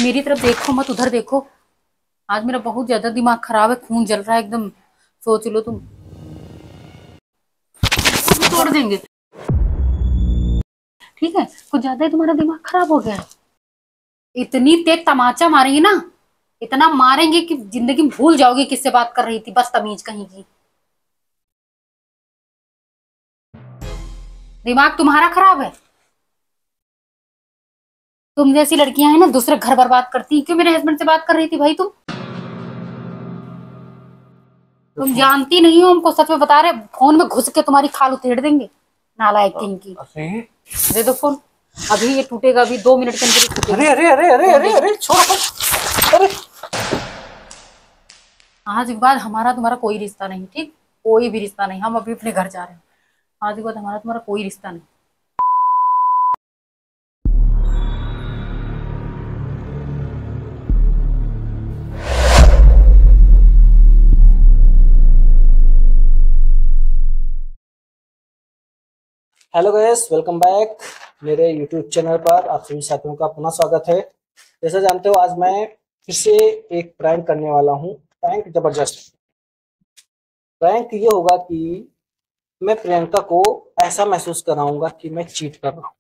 मेरी तरफ देखो मत, उधर देखो। आज मेरा बहुत ज्यादा दिमाग खराब है, खून जल रहा है एकदम। सोच लो तुम, तोड़ देंगे। ठीक है, कुछ ज्यादा ही तुम्हारा दिमाग खराब हो गया है। इतनी तेज तमाचा मारेंगे ना, इतना मारेंगे कि जिंदगी में भूल जाओगे किससे बात कर रही थी, बस तमीज कहीं की। दिमाग तुम्हारा खराब है। तुम जैसी लड़कियां हैं ना, दूसरे घर बर्बाद करती। क्यों मेरे हस्बैंड से बात कर रही थी भाई? तुम जानती नहीं हो हमको, सच में बता रहे। फोन में घुस के तुम्हारी खाल उधेड़ देंगे, नालायक किंग की। दे दो फोन, अभी ये टूटेगा, अभी 2 मिनट के अंदर ही टूटेगा। अरे अरे अरे अरे अरे अरे छोड़ो। अरे आज के बाद हमारा तुम्हारा कोई रिश्ता नहीं, ठीक? कोई भी रिश्ता नहीं। हम अभी अपने घर जा रहे हैं। आज के बाद हमारा तुम्हारा कोई रिश्ता नहीं। हेलो गाइस, वेलकम बैक मेरे यूट्यूब चैनल पर। आप सभी साथियों का पुनः स्वागत है। जैसे जानते हो, आज मैं फिर से एक प्रैंक करने वाला हूँ। प्रैंक जबरदस्त। प्रैंक ये होगा कि मैं प्रियंका को ऐसा महसूस कराऊंगा कि मैं चीट कर रहा हूँ,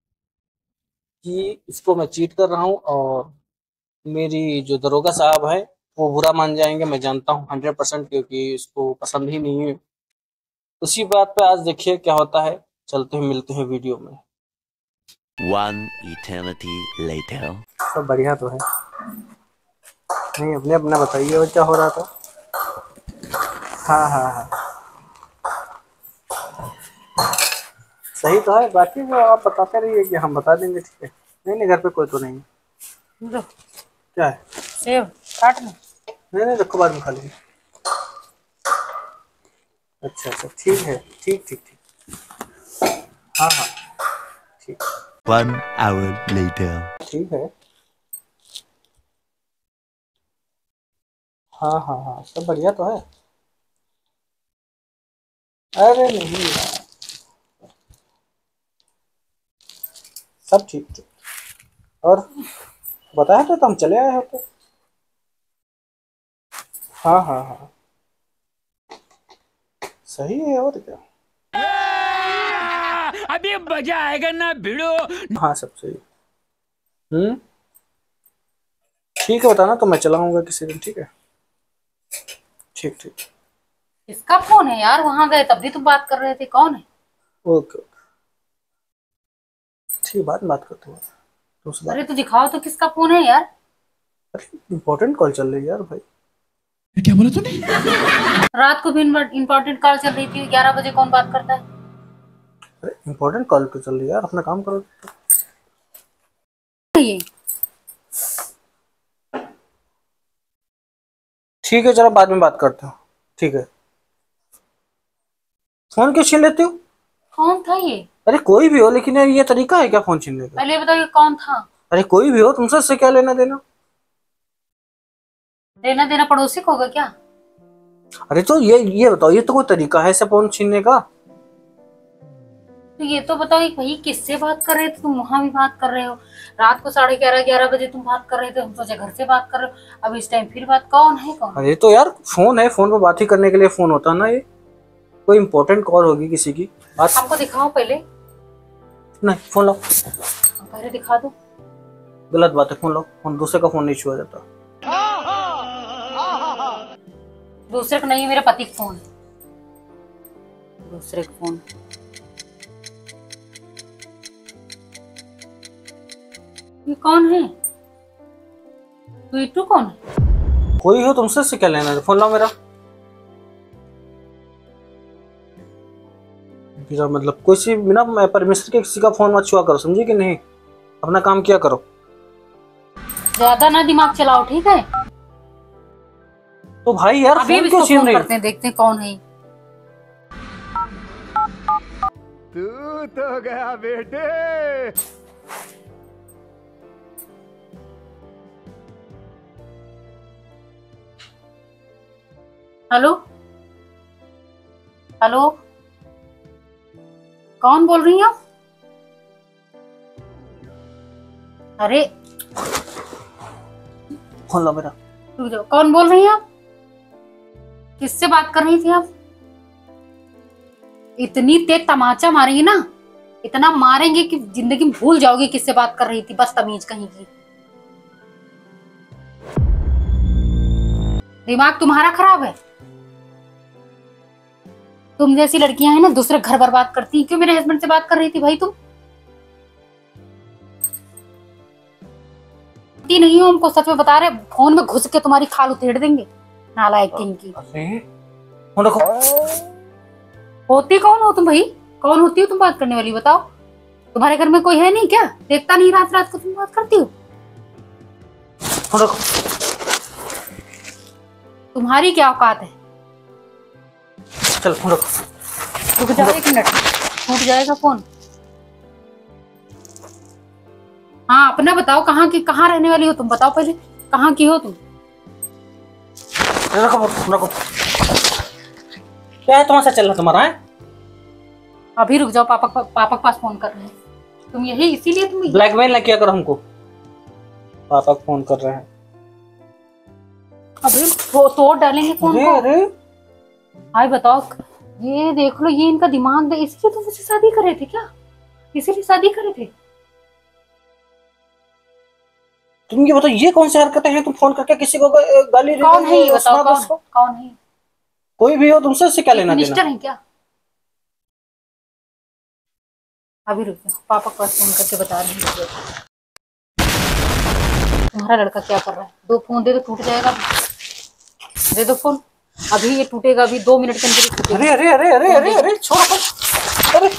कि इसको मैं चीट कर रहा हूँ। और मेरी जो दरोगा साहब है वो बुरा मान जाएंगे, मैं जानता हूँ 100%, क्योंकि इसको पसंद ही नहीं है। उसी बात पे आज देखिए क्या होता है। चलते हैं, मिलते हैं वीडियो में। One eternity later. सब बढ़िया तो है? नहीं, अपने अपना बताइए और क्या हो रहा था। हाँ हाँ हाँ, सही तो है। बाकी जो आप बताते रहिए कि हम बता देंगे, ठीक है? नहीं नहीं, घर पे कोई तो नहीं है। लो, क्या है? सेब काट लो। नहीं नहीं, रखो, बाद में खा लेंगे। अच्छा अच्छा, ठीक है, ठीक ठीक ठीक। हाँ हाँ, ठीक। 1 hour later. ठीक है। हाँ हाँ हाँ, सब बढ़िया तो है। अरे नहीं यार, सब ठीक ठीक। और बताया तो हम चले आए होते। हाँ हाँ हाँ, सही है। और क्या, अभी मजा आएगा ना भिड़ो। हाँ सब सही। ठीक है, बताना तो मैं चलाऊंगा किसी दिन, ठीक है? ठीक ठीक। किसका फोन है यार? वहां गए तब भी तुम बात कर रहे थे, कौन है? ओके ओके, ठीक, बाद में बात करते हैं। दूसरी अरे बात, तो दिखाओ तो किसका फोन है यार। अरे इम्पोर्टेंट कॉल चल रही है यार भाई। क्या बोला तूने? रात को भी इम्पोर्टेंट कॉल चल रही थी, 11 बजे कौन बात करता है? अरे इम्पोर्टेंट कॉल तो चल रही है यार, अपना काम करो। ये ठीक है, चलो बाद में बात करते हो, ठीक है? फोन क्यों छीन लेते हो? कौन था ये? अरे कोई भी हो, लेकिन यार ये तरीका है क्या फोन छीनने का? पहले ये बताओ, ये कौन था? अरे कोई भी हो, तुमसे इससे क्या लेना देना? देना देना पड़ोसी को होगा क्या? अरे तो ये बताओ, ये तो कोई तरीका है ऐसे फोन छीनने का? तो ये तो बताओ कि भाई किससे बात कर रहे थे तुम? वहां भी बात कर रहे हो। रात को 11:30 बजे तुम बात कर रहे थे, हम सोचे घर से बात कर रहे हो। अब इस टाइम फिर बात, कौन है कौन? अरे तो यार फोन है, फोन पे बात ही करने के लिए फोन होता है ना ये। कोई इंपॉर्टेंट कॉल होगी किसी की बात। हमको दिखाओ पहले। नहीं, फोन लो। पहले दिखा दो। गलत बात है, फोन लो। फोन दूसरे का फोन नहीं छुआ जाता। दूसरे का नहीं, मेरे पति का फोन है। दूसरे का फोन। ये कौन है? ट्विटू कौन है? कोई हो, तुमसे इससे क्या लेना है? फोन लाओ मेरा। मेरा मतलब कोई सी बिना परमिशन के किसी का फोन मत छुआ करो, समझी कि नहीं? अपना काम किया करो। ज्यादा ना दिमाग चलाओ, ठीक है? तो भाई यार अभी फोन क्यों छीन रही? करते हैं, देखते हैं कौन है। तू तो गया बेटे। हेलो हेलो, कौन बोल रही हो? अरे फोन लो मेरा। रुक जाओ, कौन बोल रही हैं आप? किससे बात कर रही थी आप? इतनी तेज तमाचा मारेंगे ना, इतना मारेंगे कि जिंदगी में भूल जाओगे किससे बात कर रही थी। बस तमीज कहीं की। दिमाग तुम्हारा खराब है। तुम जैसी लड़कियां हैं ना, दूसरे घर बर्बाद करती हैं। क्यों मेरे हस्बैंड से बात कर रही थी भाई तुम? नहीं हो हमको, सच में बता रहे, फोन में घुस के तुम्हारी खाल उधेड़ देंगे। नालायक किंग की। अरे फोन रखो। होती कौन हो तुम भाई? कौन होती हो तुम बात करने वाली? बताओ, तुम्हारे घर में कोई है नहीं क्या? देखता नहीं रात रात को तुम बात करती हो? फोन रखो। तुम्हारी क्या औकात है? चल फोन रखो। रुक जाओ 1 मिनट, टूट जाएगा फोन। हाँ अपना बताओ, कहाँ रहने वाली हो तुम? बताओ पहले, कहाँ की हो तुम? रखो फोन रखो। क्या है तुम्हारा चल रहा तुम्हारा है? अभी रुक जाओ, पापा के पास फोन कर रहे हैं। तुम यही इसीलिए तुम ब्लैकमेल ना किया करो हमको। पापा को फोन कर रहे हैं। अभी तोड़ डालेंगे फोन को। अरे हाय बताओ, ये देख लो, ये इनका दिमाग है। इसलिए तुम मुझसे शादी कर रहे थे क्या? इसीलिए शादी करे थे? तुम ये बताओ, ये कौन सी हरकतें हैं? तुम फोन करके किसी को गाली दे कौन है ये? उसका बताओ उसको? कौन है? कोई भी हो, तुमसे उससे क्या लेना मिनिस्टर देना? है क्या? अभी रुक जाओ, पापा को फोन करके बता रही हूँ तुम्हारा लड़का क्या कर रहा है। 2 फोन दे दो, टूट जाएगा। दे दो फोन, अभी ये टूटेगा। अभी 2 मिनट के अंदर ही टूटेगा। अरे अरे अरे अरे अरे अरे छोड़ो। अरे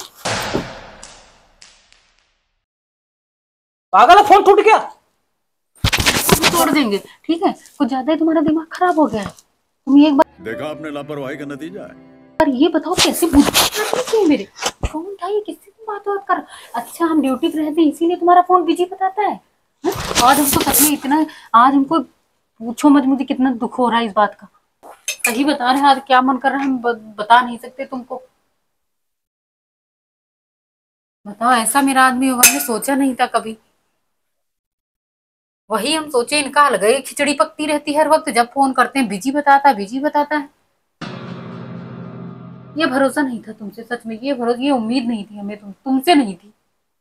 पागल, फोन टूट गया। तोड़ देंगे, ठीक है? कुछ ज्यादा ही तुम्हारा दिमाग खराब हो गया है। तुम एक देखा आपने लापरवाही का नतीजा है। बार ये बताओ, कैसे बुद्धि मेरे? कौन था ये? किससे तुम बात कर? अच्छा हम ड्यूटी पे रहते हैं इसीलिए तुम्हारा फोन बिजी बताता है? आज हमको सच में इतना, आज हमको पूछो मत, मुझे कितना दुख हो रहा है इस बात का। सही बता रहे हैं, आज क्या मन कर रहा है हम बता नहीं सकते तुमको। बताओ, ऐसा मेरा आदमी होगा मैंने सोचा नहीं था कभी। वही हम सोचे, इनका अलग ही खिचड़ी पकती रहती है हर वक्त। जब फोन करते हैं बिजी बताता है, बिजी बताता है। ये भरोसा नहीं था तुमसे, सच में ये भरोसा, ये उम्मीद नहीं थी हमें, तुमसे नहीं थी।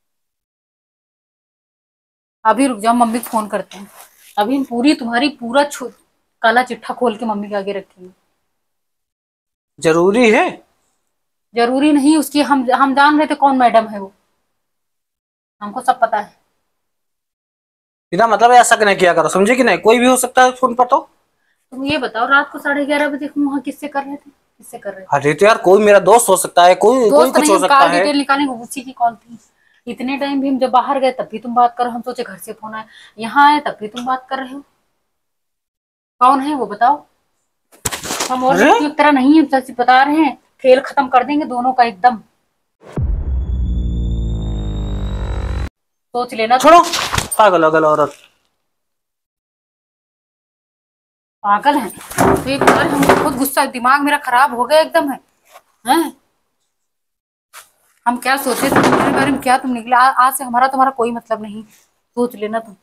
अभी रुक जाओ, मम्मी को फोन करते हैं। अभी हम तुम्हारी पूरा काला चिट्ठा खोल के मम्मी के आगे रखेंगे। जरूरी है? जरूरी नहीं, उसकी हम जान रहे थे कौन मैडम है वो। हमको सब पता है। बिना मतलब ऐसा नहीं किया करो, समझे कि नहीं? कोई भी हो सकता है फोन पर। तो तुम ये बताओ, रात को 11:30 बजे वहाँ किससे कर रहे थे? किससे कर रहे थे? अरे तो यार, कोई मेरा दोस्त हो सकता है, कोई दोस्त कुछ नहीं, हो हम सकता कॉल है। डिटेल निकालेंगे, उसी की कॉल थी। इतने टाइम भी हम जब बाहर गए तब भी तुम बात करो। हम सोचे घर से फोन आया, यहाँ आए तब भी तुम बात कर रहे हो। कौन है वो बताओ? हम और एक तरह नहीं है, सच बता रहे हैं। खेल खत्म कर देंगे दोनों का एकदम। सोच लेना। छोड़ो, पागल अगल औरत। पागल है तो एक बार हम बहुत गुस्सा, दिमाग मेरा खराब हो गया एकदम है। हैं? हम क्या सोचे थे तुम्हारे बारे में, क्या तुम निकला? आज से हमारा तुम्हारा कोई मतलब नहीं, सोच लेना तुम।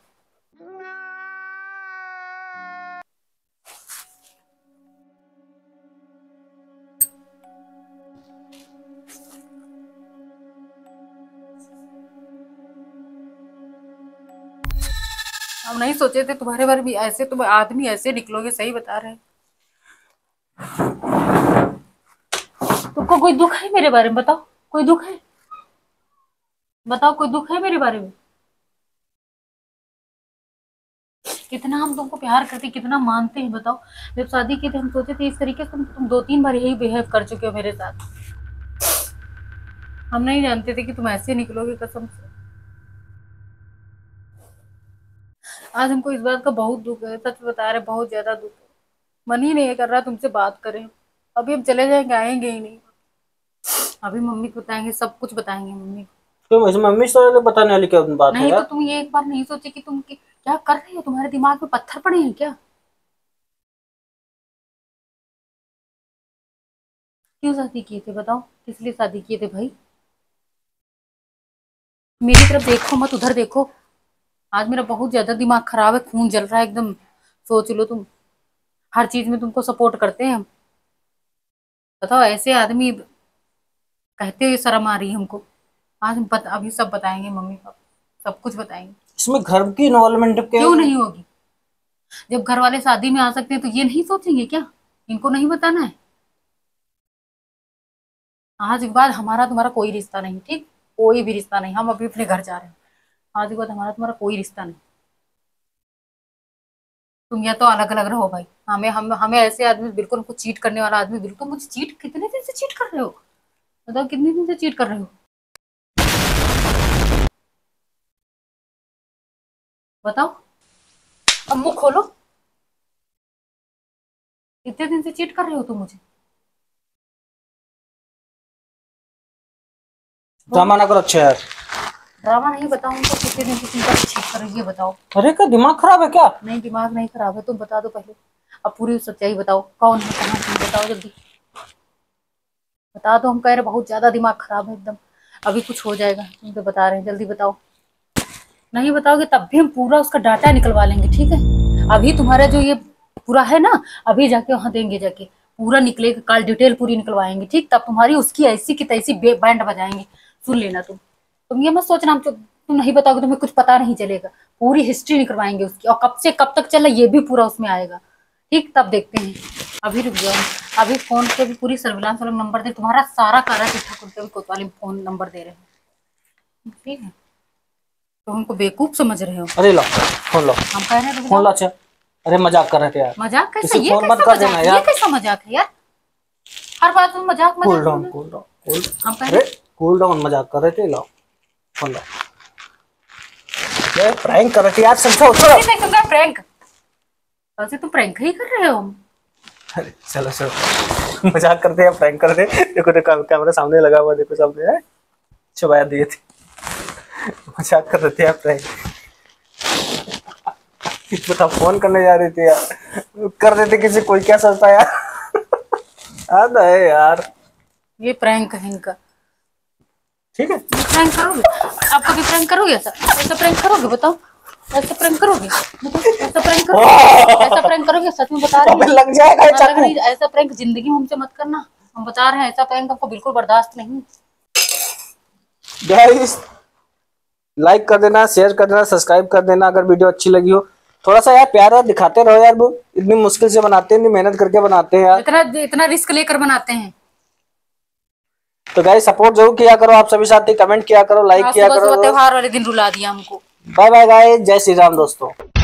हम नहीं सोचे थे तुम्हारे बारे में ऐसे, तुम आदमी ऐसे निकलोगे, सही बता रहे हैं। तुमको कोई दुख है मेरे बारे में? बताओ, कोई दुख है? बताओ, कोई दुख है मेरे बारे में? कितना हम तुमको प्यार करते, कितना मानते हैं, बताओ। जब शादी की थी हम सोचे थे इस तरीके से, तुम 2-3 बार यही बिहेव कर चुके हो मेरे साथ। हम नहीं जानते थे कि तुम ऐसे निकलोगे, कसम से। आज हमको इस बात का बहुत दुख है, सच बता रहे, बहुत ज्यादा दुख है। मन ही नहीं कर रहा तुमसे बात करें। अभी हम चले जाएंगे, आएंगे ही नहीं। अभी मम्मी को बताएंगे, सब कुछ बताएंगे मम्मी को। तो मम्मी से बताने वाली क्या बात है नहीं यार? तो तुम ये एक बार नहीं सोचे कि तुम क्या कर रहे हो? तुम्हारे दिमाग में पत्थर पड़े हैं क्या? क्यों शादी किए थे बताओ? किस लिए शादी किए थे भाई? मेरी तरफ देखो मत, उधर देखो। आज मेरा बहुत ज्यादा दिमाग खराब है, खून जल रहा है एकदम। सोच लो तुम, हर चीज में तुमको सपोर्ट करते हैं हम। बताओ, ऐसे आदमी कहते हुए शर्म आ रही है हमको। आज हम अभी सब बताएंगे, मम्मी पापा सब कुछ बताएंगे। इसमें घर की इन्वॉल्वमेंट क्यों नहीं होगी? जब घर वाले शादी में आ सकते हैं तो ये नहीं सोचेंगे क्या? इनको नहीं बताना है? आज के बाद हमारा तुम्हारा कोई रिश्ता नहीं, ठीक? कोई भी रिश्ता नहीं, हम अभी अपने घर जा रहे हैं। आज के बाद हमारा तुम्हारा कोई रिश्ता नहीं। तुम या तो अलग अलग रहो भाई। हमें ऐसे आदमी बिल्कुल, हमको चीट करने वाला आदमी बिल्कुल। तुम मुझे चीट कितने दिन से चीट कर रहे हो? बताओ, कितने दिन से चीट कर रहे हो? बताओ, अब मुंह खोलो। कितने दिन से चीट कर रहे हो तुम मुझे? ड्रामा ना करो अच्छा यार। ड्रामा नहीं, बताओ उनको कितने दिन से तुम चीट कर रही है, बताओ। अरे क्या दिमाग खराब है क्या? नहीं, दिमाग नहीं खराब है, तुम बता दो पहले। अब पूरी सच्चाई बताओ, कौन है, कहाँ, तुम बताओ जल्दी बता दो। हम कह रहे बहुत ज्यादा दिमाग खराब है एकदम, अभी कुछ हो जाएगा। तुम तो बता रहे हैं, जल्दी बताओ। नहीं बताओगे तब भी हम पूरा उसका डाटा निकलवा लेंगे, ठीक है? अभी तुम्हारा जो ये पूरा है ना, अभी जाके वहां देंगे, जाके पूरा निकलेगा, कल डिटेल पूरी निकलवाएंगे, ठीक? तब तुम्हारी उसकी ऐसी की तैसी बैंड बजाएंगे। सुन लेना तुम ये मत सोचना हम तुम नहीं बताओगे तुम्हें कुछ पता नहीं चलेगा। पूरी हिस्ट्री निकलवाएंगे उसकी, और कब से कब तक चला ये भी पूरा उसमें आएगा, ठीक? तब देखते हैं। अभी रुक जाओ, अभी फोन पे भी पूरी सर्विलांस वाला नंबर दे, तुम्हारा सारा कारा चिट्ठा खुलते हुए कोतवाली फोन नंबर दे रहे हैं, ठीक है? तो हमको बेवकूफ समझ रहे हो? अरे लो फोन लो, हम कह रहे हैं फोन लो। अच्छा अरे मजाक कर रहे थे यार। मजाक कैसा? किसी ये फोन मत कैसा कर देना मजाक? यार। ये कैसा मजाक है यार? हर बात में मजाक कूल मजाक डाउन बोल कूल रहे। डाउन हम कह अरे रहे कूल डाउन, मजाक कर रहे थे। लो फोन लो। ये प्रैंक कर रहे थे यार, समझो छोड़ो। प्रैंक, वैसे तुम प्रैंक ही कर रहे हो। अरे चलो चलो, मजाक करते हैं, प्रैंक करते हैं। देखो देखो कैमरा सामने लगा हुआ, देखो सामने है, छुपाया दिए थे। मजाक कर रहे थे यार, प्रैंक। बता, फोन करने जा रहे थे यार, कर देते किसी, कोई क्या सोचता यार। आधा है यार। ये प्रैंक है इनका, ठीक है? प्रैंक करोगे? आप कभी प्रैंक करोगे? ऐसा प्रैंक करोगे? बताओ, ऐसा प्रैंक करोगे? ऐसा प्रैंक करोगे? ऐसा प्रैंक करोगे? सच में बता रहे हैं, लग जाएगा लग चाकू। रही। ऐसा प्रैंक जिंदगी में हमसे मत करना, हम बता रहे हैं। ऐसा प्रैंक हमको बिल्कुल बर्दाश्त नहीं। गाइस लाइक कर देना, शेयर कर देना, सब्सक्राइब कर देना अगर वीडियो अच्छी लगी हो। थोड़ा सा यार प्यार और दिखाते रहो यार, वो इतनी मुश्किल से बनाते हैं, इतनी मेहनत करके बनाते हैं यार। इतना रिस्क लेकर बनाते हैं। तो गाइस सपोर्ट जरूर किया करो आप सभी साथी, कमेंट किया करो, लाइक किया करो। त्योहार वाले दिन रुला दिया हमको। बाय बाय गाइस, जय श्री राम दोस्तों।